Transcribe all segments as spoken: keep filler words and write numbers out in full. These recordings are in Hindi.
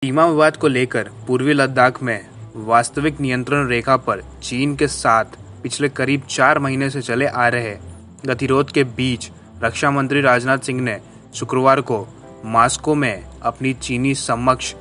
सीमा विवाद को लेकर पूर्वी लद्दाख में वास्तविक नियंत्रण रेखा पर चीन के साथ पिछले करीब चार महीने से चले आ रहे गतिरोध के बीच रक्षा मंत्री राजनाथ सिंह ने शुक्रवार को मॉस्को में अपनी चीनी समकक्ष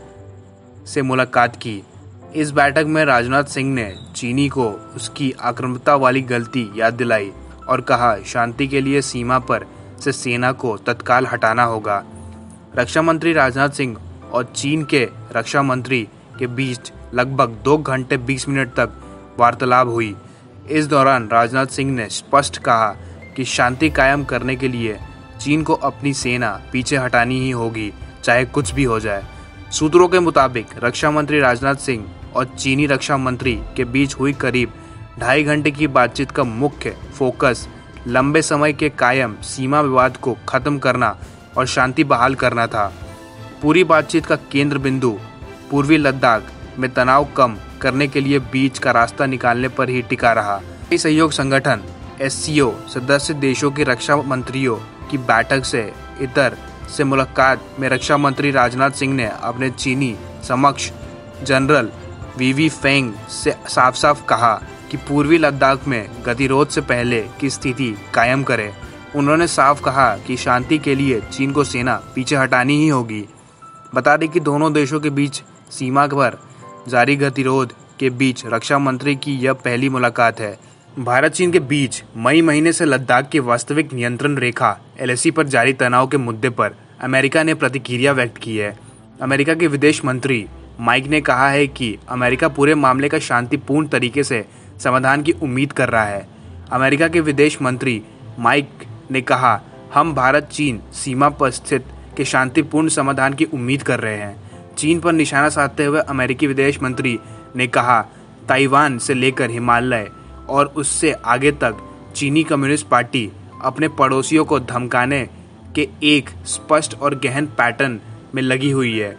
से मुलाकात की। इस बैठक में राजनाथ सिंह ने चीनी को उसकी आक्रामकता वाली गलती याद दिलाई और कहा शांति के लिए सीमा पर से सेना को तत्काल हटाना होगा। रक्षा मंत्री राजनाथ सिंह और चीन के रक्षा मंत्री के बीच लगभग दो घंटे बीस मिनट तक वार्तालाप हुई। इस दौरान राजनाथ सिंह ने स्पष्ट कहा कि शांति कायम करने के लिए चीन को अपनी सेना पीछे हटानी ही होगी, चाहे कुछ भी हो जाए। सूत्रों के मुताबिक रक्षा मंत्री राजनाथ सिंह और चीनी रक्षा मंत्री के बीच हुई करीब ढाई घंटे की बातचीत का मुख्य फोकस लंबे समय के कायम सीमा विवाद को खत्म करना और शांति बहाल करना था। पूरी बातचीत का केंद्र बिंदु पूर्वी लद्दाख में तनाव कम करने के लिए बीच का रास्ता निकालने पर ही टिका रहा। सहयोग संगठन एस सी ओ सदस्य देशों के रक्षा मंत्रियों की बैठक से इतर से मुलाकात में रक्षा मंत्री राजनाथ सिंह ने अपने चीनी समकक्ष जनरल वी वी फेंग से साफ साफ कहा कि पूर्वी लद्दाख में गतिरोध से पहले की स्थिति कायम करें। उन्होंने साफ कहा कि शांति के लिए चीन को सेना पीछे हटानी ही होगी। बता दें कि दोनों देशों के बीच सीमा पर जारी गतिरोध के बीच रक्षा मंत्री की यह पहली मुलाकात है। भारत चीन के बीच मई महीने से लद्दाख की वास्तविक नियंत्रण रेखा एल ए सी पर जारी तनाव के मुद्दे पर अमेरिका ने प्रतिक्रिया व्यक्त की है। अमेरिका के विदेश मंत्री माइक ने कहा है कि अमेरिका पूरे मामले का शांतिपूर्ण तरीके से समाधान की उम्मीद कर रहा है। अमेरिका के विदेश मंत्री माइक ने कहा, हम भारत चीन सीमा पर स्थित के शांतिपूर्ण समाधान की उम्मीद कर रहे हैं। चीन पर निशाना साधते हुए अमेरिकी विदेश मंत्री ने कहा, ताइवान से लेकर हिमालय और उससे आगे तक चीनी कम्युनिस्ट पार्टी अपने पड़ोसियों को धमकाने के एक स्पष्ट और गहन पैटर्न में लगी हुई है।